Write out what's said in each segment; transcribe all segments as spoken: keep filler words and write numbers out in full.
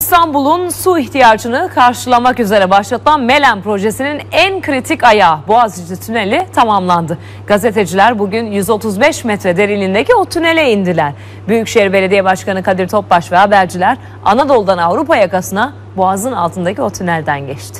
İstanbul'un su ihtiyacını karşılamak üzere başlatılan Melen projesinin en kritik ayağı Boğaziçi Tüneli tamamlandı. Gazeteciler bugün yüz otuz beş metre derinliğindeki o tünele indiler. Büyükşehir Belediye Başkanı Kadir Topbaş ve haberciler Anadolu'dan Avrupa yakasına Boğaz'ın altındaki o tünelden geçti.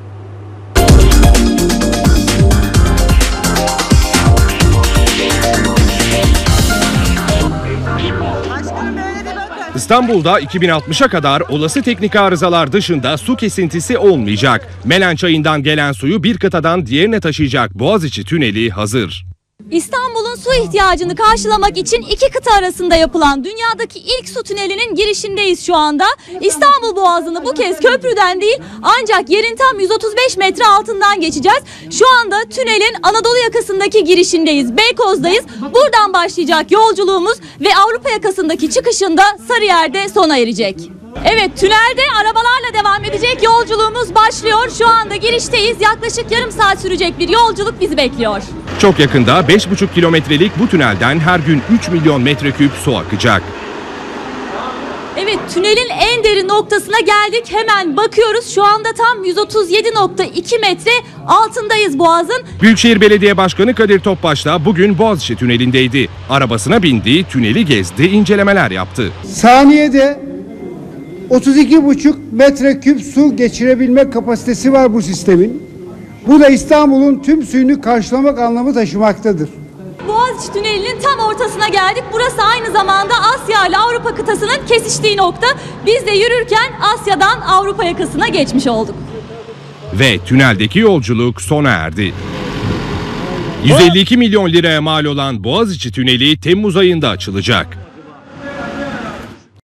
İstanbul'da iki bin altmışa kadar olası teknik arızalar dışında su kesintisi olmayacak. Melen Çayı'ndan gelen suyu bir kıtadan diğerine taşıyacak Boğaziçi Tüneli hazır. İstanbul'un su ihtiyacını karşılamak için iki kıta arasında yapılan dünyadaki ilk su tünelinin girişindeyiz şu anda. İstanbul Boğazı'nı bu kez köprüden değil ancak yerin tam yüz otuz beş metre altından geçeceğiz. Şu anda tünelin Anadolu yakasındaki girişindeyiz. Beykoz'dayız. Buradan başlayacak yolculuğumuz ve Avrupa yakasındaki çıkışında Sarıyer'de sona erecek. Evet, tünelde arabalarla devam edecek yolculuğumuz başlıyor. Şu anda girişteyiz. Yaklaşık yarım saat sürecek bir yolculuk bizi bekliyor. Çok yakında beş buçuk kilometrelik bu tünelden her gün üç milyon metreküp su akacak. Evet, tünelin en derin noktasına geldik. Hemen bakıyoruz. Şu anda tam yüz otuz yedi nokta iki metre altındayız Boğaz'ın. Büyükşehir Belediye Başkanı Kadir Topbaş da bugün Boğaziçi Tüneli'ndeydi. Arabasına bindi, tüneli gezdi, incelemeler yaptı. Saniyede otuz iki buçuk metreküp su geçirebilme kapasitesi var bu sistemin. Bu da İstanbul'un tüm suyunu karşılamak anlamı taşımaktadır. Boğaziçi Tüneli'nin tam ortasına geldik. Burası aynı zamanda Asya ile Avrupa kıtasının kesiştiği nokta. Biz de yürürken Asya'dan Avrupa yakasına geçmiş olduk. Ve tüneldeki yolculuk sona erdi. yüz elli iki milyon liraya mal olan Boğaziçi Tüneli Temmuz ayında açılacak.